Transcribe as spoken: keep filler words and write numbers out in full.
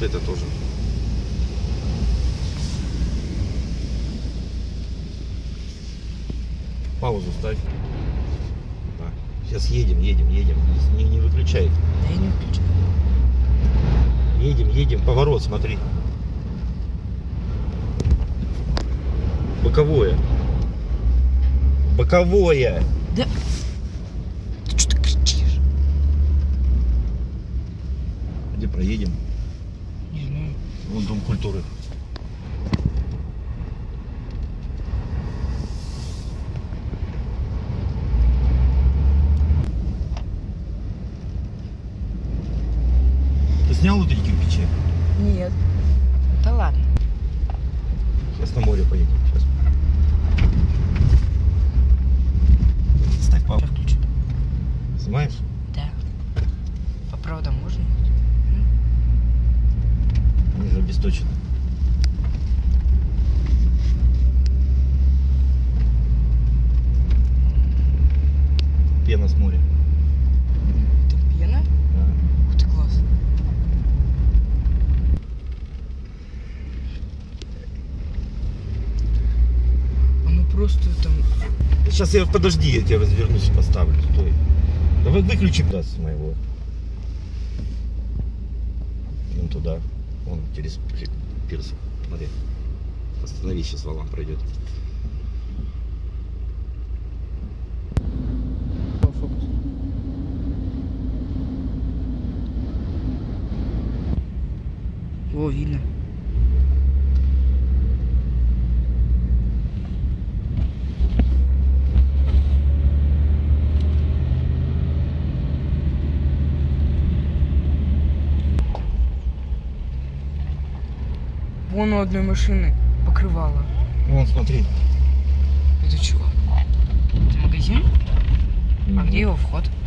это тоже. Паузу ставь. Так, сейчас едем, едем, едем. Не, не выключай. Да я не выключаю. Едем, едем. Поворот, смотри. Боковое. Боковое. Да. Ты что ты кричишь? Где проедем? Не знаю. Вон Дом культуры. Ты снял вот эти кирпичи? Нет. Да ладно. Сейчас на море поедем. Сейчас. Ставь паузу. Включу. Снимаешь? Да. По проводам можно? Они же обесточены. Пена с моря. Это пена? Да. Ух ты, класс. Оно просто там... Сейчас я, подожди, я тебя развернусь и поставлю. Стой. Давай выключи газ с моего. Вон туда. Вон через пирс. Смотри. Остановись, сейчас волна пройдет. Фокус. О, видно. Вон у одной машины покрывало. Вон, смотри. Это чего? Это магазин? А где его вход?